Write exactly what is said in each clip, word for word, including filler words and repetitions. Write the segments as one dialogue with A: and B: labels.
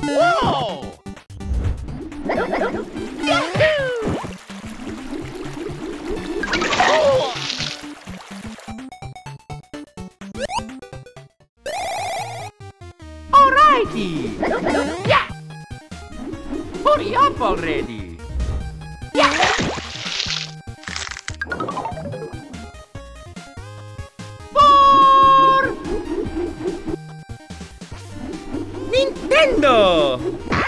A: Whoa! Oh! Alrighty! Yeah! Hurry up already! Yeah! For Nintendo!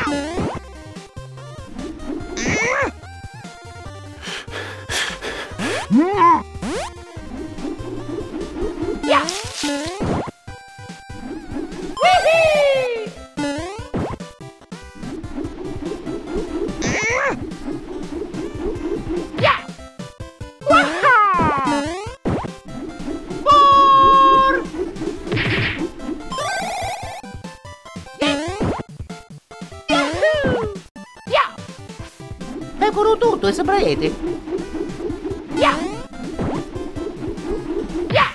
A: Yeah! Whee! Yeah! Waha! For yes! Yahoo! Yeah!
B: Bevono tutto e saprete.
A: Yeah! Yeah!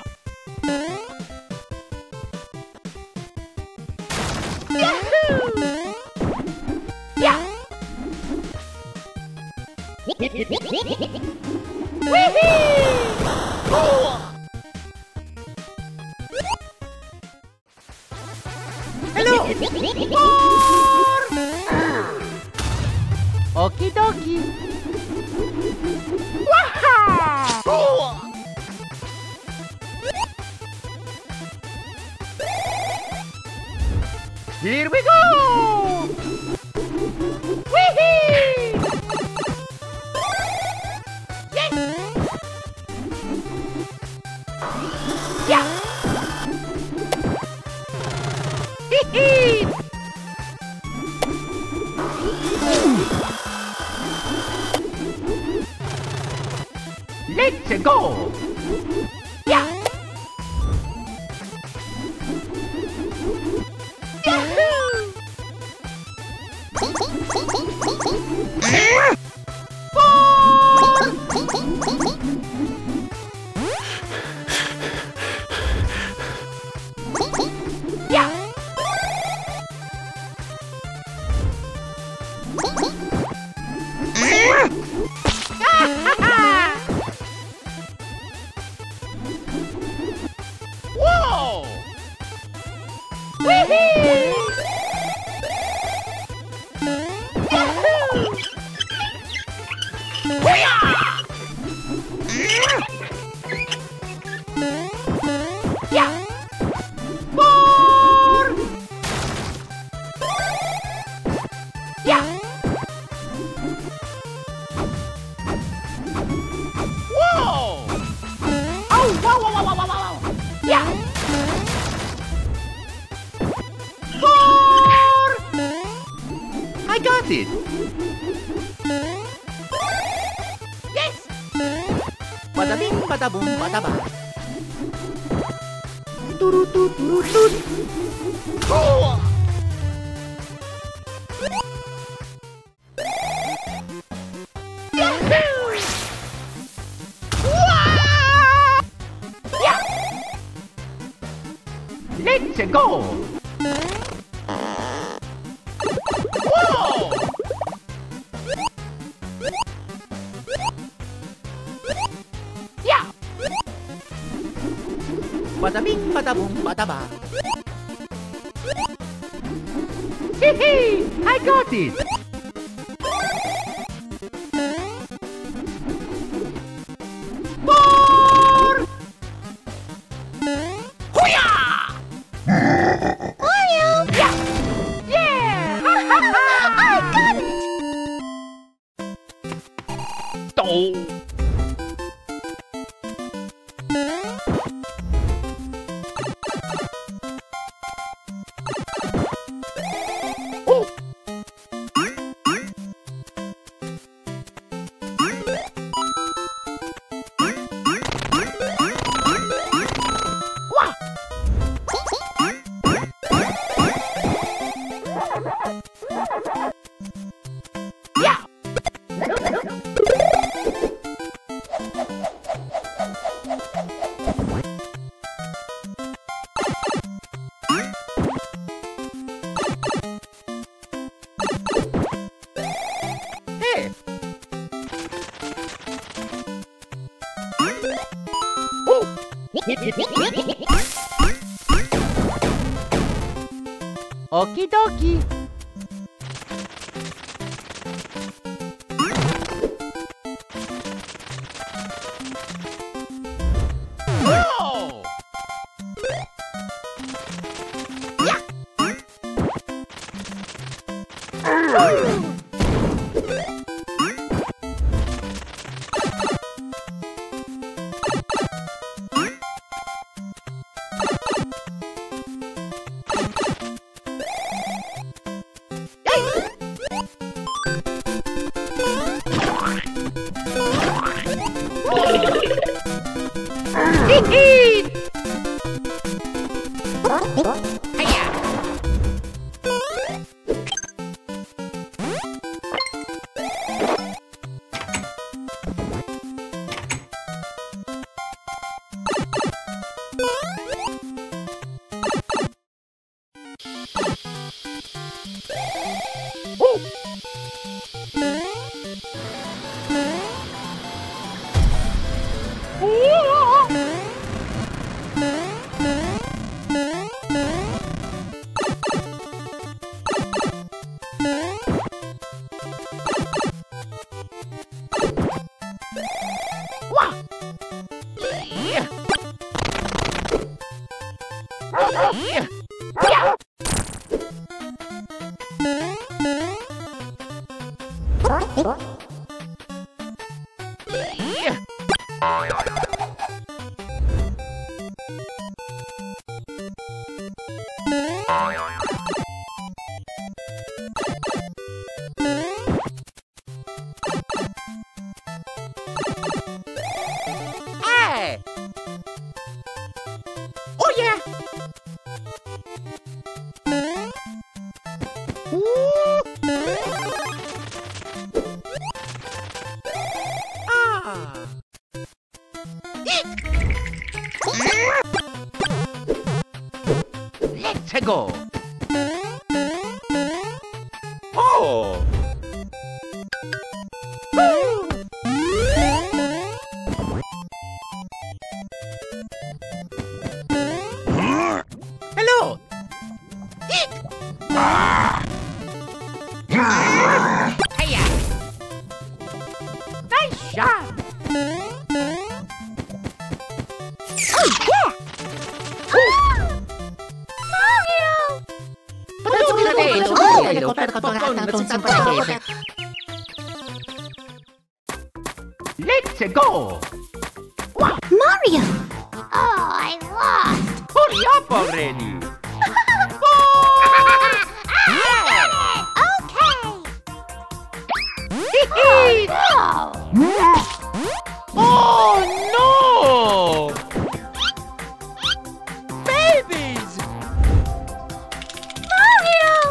A: Yahoo! Yeah! Whee! Oh!
B: Hello!
A: For
B: Okie dokie.
A: Waha! Oh! Here we go! Whee! Yes! Yeah! Hee-hee! Let's go! Yeah! Yahoo! Yeah! Whoa! Whee! Yahoo! Hoo-yah! Yeah! For yeah! Whoa! Oh! Wow! Wow! Wow! Wow! Wow! Wow! Yeah! For
B: I got it.
A: yes!
B: Bada bing, bada boom, bada ba. Turu tu turu tut.
A: Cool! Yahoo! Wah! Yeah! Let's go! Whoa! Yeah!
B: Bada bing, bada boom, bada ba.
A: Hee-hee! I got it! For Hoo-yah!
C: Mario!
A: Yeah! Yeah!
C: I got it!
A: Oh! Oh! Okie dokie. Oh! Hey! Oh yeah! Ooh. Ah! Let's go! Oh! Hello! Hiya! Nice shot! Let's go!
C: Mario! Oh, I lost!
A: Hurry up already!
C: Okay! Oh, no!
A: Oh no! Babies!
C: Mario!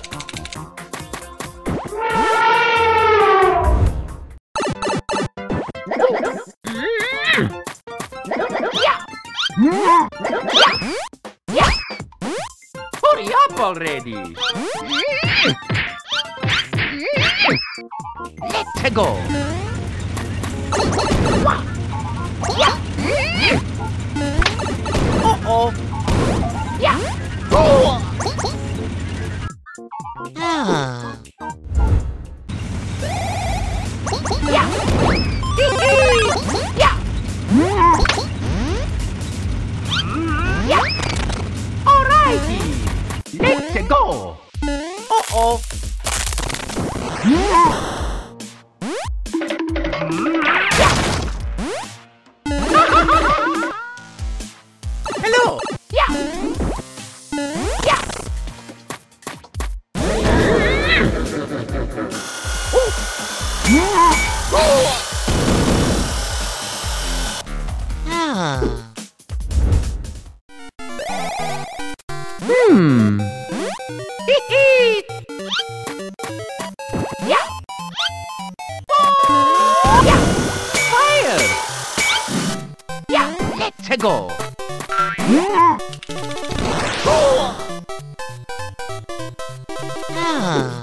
A: Hurry up already! Let's go! Uh-oh! Yeah! Oh!
B: Ah.
A: Yeah! Yeah! Yeah! Alrighty! Let's go! Uh-oh! Hello! Yeah! Yeah!
B: Ah. Hmm.
A: Yeah! Yeah! Fire! Yeah! Let's go!
B: Ah.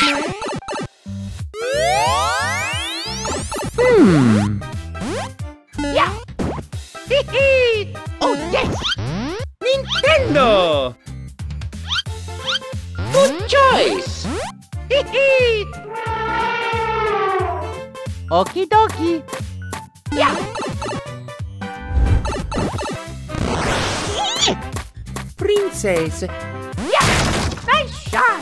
B: Hmm.
A: Nice!
B: Okie dokie.
C: Yeah.
B: Princess.
C: Yeah. Nice shot.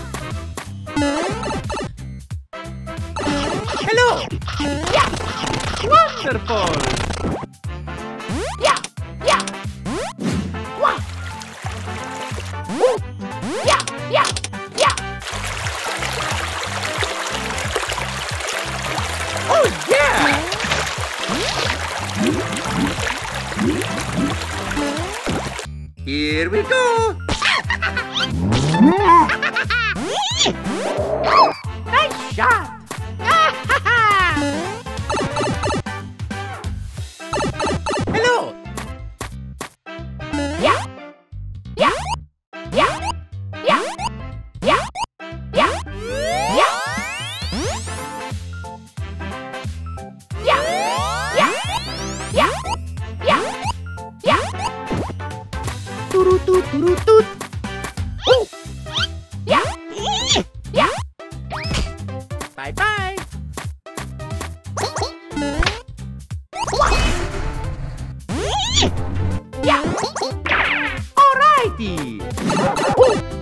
B: Hello.
C: Yeah.
B: Wonderful.
C: Yeah. Yeah. Wow. Ooh. Yeah. Yeah. Yeah.
B: Oh, yeah. Here we go.
C: Nice shot.
B: Hello.
C: Yeah. Yeah. Yeah. Yeah. Yeah. Yeah. Yeah. Yeah. Yeah. Yeah. Yeah. Yeah.
B: Turutut, turutut.
C: Ooh. Yeah. Yeah.
B: Bye bye.
C: Yeah.
B: Alrighty.
C: Ooh.